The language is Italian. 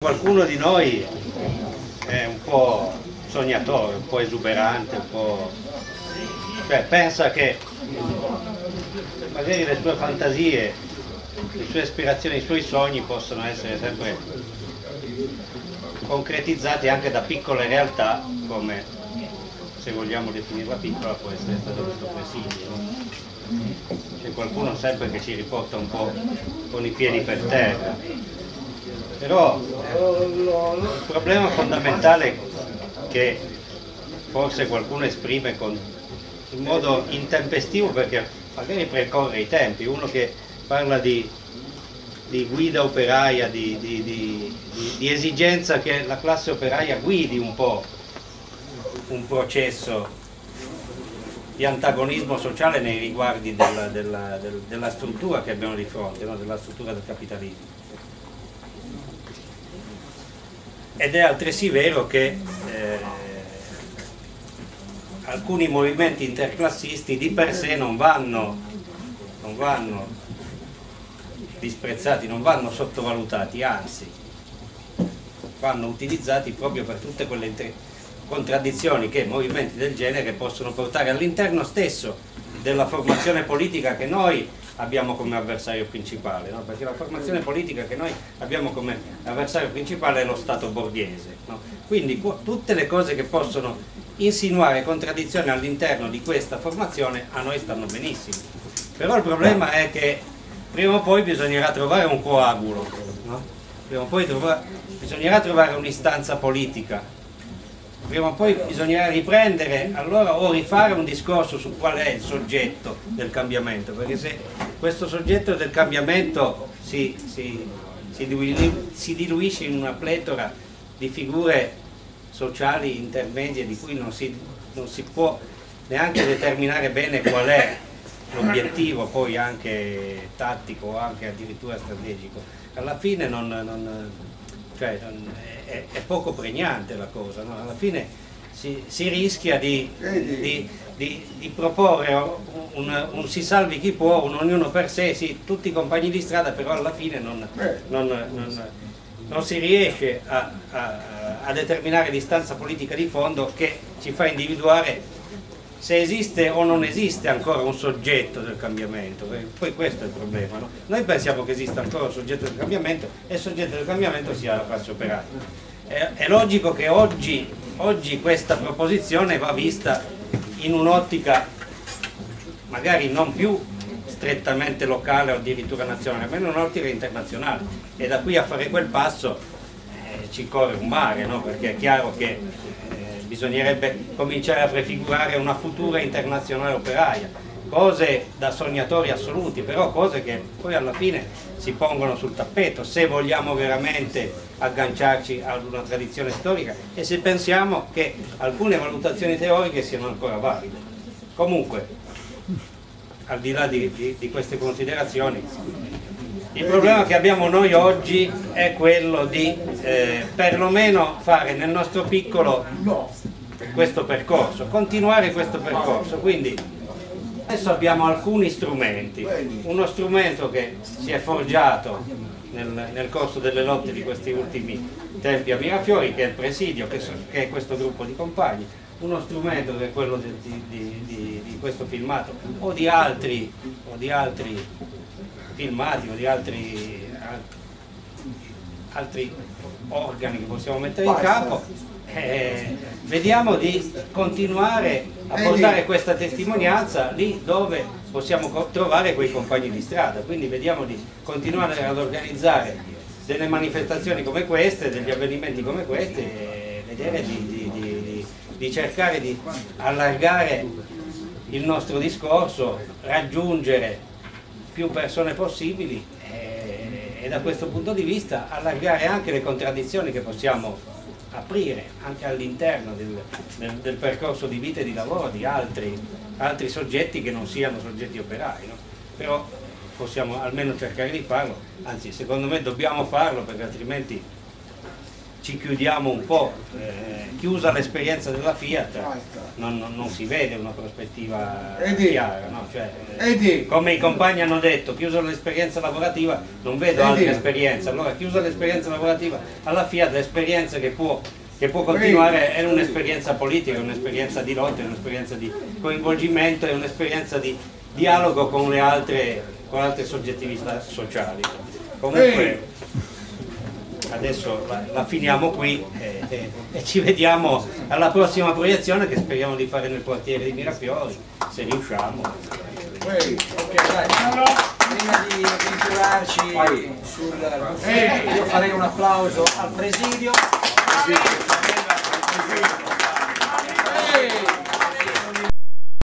Qualcuno di noi è un po' sognatore, un po' esuberante, cioè pensa che magari le sue fantasie, le sue aspirazioni, i suoi sogni possono essere sempre concretizzati anche da piccole realtà, come, se vogliamo definirla piccola, può essere stato questo presidio, no? C'è qualcuno sempre che ci riporta un po' con i piedi per terra. Però il problema fondamentale che forse qualcuno esprime in modo intempestivo, perché magari precorre i tempi, uno che parla di guida operaia, di esigenza che la classe operaia guidi un po' un processo di antagonismo sociale nei riguardi della struttura che abbiamo di fronte, no? Della struttura del capitalismo. Ed è altresì vero che alcuni movimenti interclassisti di per sé non vanno disprezzati, non vanno sottovalutati, anzi vanno utilizzati proprio per tutte quelle contraddizioni che movimenti del genere possono portare all'interno stesso della formazione politica che noi abbiamo come avversario principale, no? Perché la formazione politica che noi abbiamo come avversario principale è lo Stato borghese, no? Quindi tutte le cose che possono insinuare contraddizioni all'interno di questa formazione a noi stanno benissimo, però il problema è che prima o poi bisognerà trovare un coagulo, no? Prima o poi bisognerà trovare un'istanza politica, prima o poi bisognerà riprendere allora o rifare un discorso su qual è il soggetto del cambiamento, perché se questo soggetto del cambiamento si diluisce in una pletora di figure sociali intermedie di cui non si può neanche determinare bene qual è l'obiettivo poi anche tattico o anche addirittura strategico, alla fine è poco pregnante la cosa, no? Alla fine si rischia di proporre un si salvi chi può, un ognuno per sé, sì, tutti compagni di strada, però alla fine non si riesce a determinare l'istanza politica di fondo che ci fa individuare se esiste o non esiste ancora un soggetto del cambiamento, poi questo è il problema, no? Noi pensiamo che esista ancora un soggetto del cambiamento e il soggetto del cambiamento sia la classe operaia. È logico che oggi questa proposizione va vista in un'ottica magari non più strettamente locale o addirittura nazionale, ma in un'ottica internazionale, e da qui a fare quel passo ci corre un mare, no? Perché è chiaro che bisognerebbe cominciare a prefigurare una futura internazionale operaia, cose da sognatori assoluti, però cose che poi alla fine si pongono sul tappeto se vogliamo veramente agganciarci ad una tradizione storica e se pensiamo che alcune valutazioni teoriche siano ancora valide. Comunque, al di là di queste considerazioni, il problema che abbiamo noi oggi è quello di perlomeno fare nel nostro piccolo questo percorso, continuare questo percorso. Quindi adesso abbiamo alcuni strumenti, uno strumento che si è forgiato nel corso delle lotte di questi ultimi tempi a Mirafiori, che è il presidio, che è questo gruppo di compagni, uno strumento che è quello di questo filmato o di altri filmati o di altri organi che possiamo mettere in campo. Vediamo di continuare a portare questa testimonianza lì dove possiamo trovare quei compagni di strada, quindi vediamo di continuare ad organizzare delle manifestazioni come queste, degli avvenimenti come questi, e vedere di cercare di allargare il nostro discorso, raggiungere più persone possibili e da questo punto di vista allargare anche le contraddizioni che possiamo aprire anche all'interno del percorso di vita e di lavoro di altri soggetti che non siano soggetti operai, no? Però possiamo almeno cercare di farlo, anzi secondo me dobbiamo farlo, perché altrimenti ci chiudiamo un po', chiusa l'esperienza della Fiat non si vede una prospettiva chiara, no? Cioè, come i compagni hanno detto, chiusa l'esperienza lavorativa non vedo altre esperienze, allora chiusa l'esperienza lavorativa alla Fiat, l'esperienza che può continuare è un'esperienza politica, un'esperienza di lotta, un'esperienza di coinvolgimento e un'esperienza di dialogo con le altre soggettività sociali. Comunque adesso la finiamo qui e ci vediamo alla prossima proiezione che speriamo di fare nel quartiere di Mirafiori, se riusciamo. Okay, dai. Prima di avventurarci sul buffet, io farei un applauso al presidio.